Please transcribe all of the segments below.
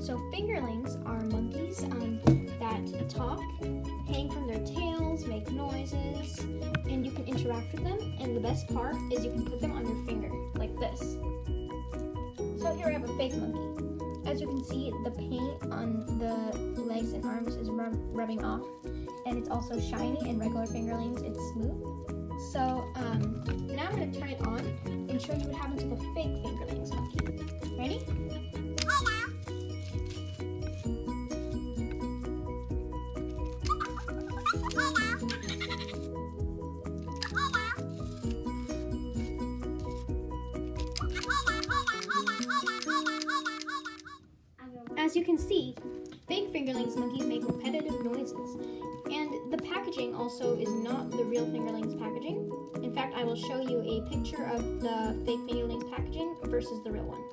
So fingerlings are monkeys that talk, hang from their tails, make noises, and you can interact with them. And the best part is you can put them on your finger, like this. So here I have a fake monkey. As you can see, the paint on the legs and arms is rubbing off, and it's also shiny. In regular fingerlings, it's smooth. So now I'm going to try it on and show you what happens with a fake fingerlings monkey. Ready? As you can see, fake fingerlings monkeys make repetitive noises, and the packaging also is not the real fingerlings packaging. In fact, I will show you a picture of the fake fingerlings packaging versus the real ones.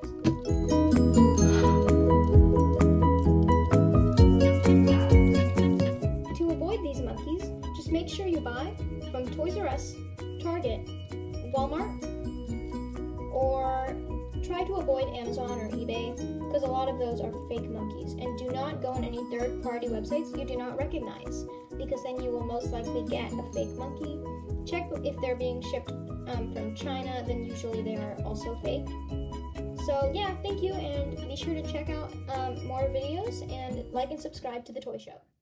To avoid these monkeys, just make sure you buy from Toys R Us, Target, Walmart, or try to avoid Amazon or eBay, because a lot of those are fake monkeys. And do not go on any third-party websites you do not recognize, because then you will most likely get a fake monkey. Check if they're being shipped from China, then usually they are also fake. So yeah, thank you, and be sure to check out more videos and like and subscribe to The Toy Show.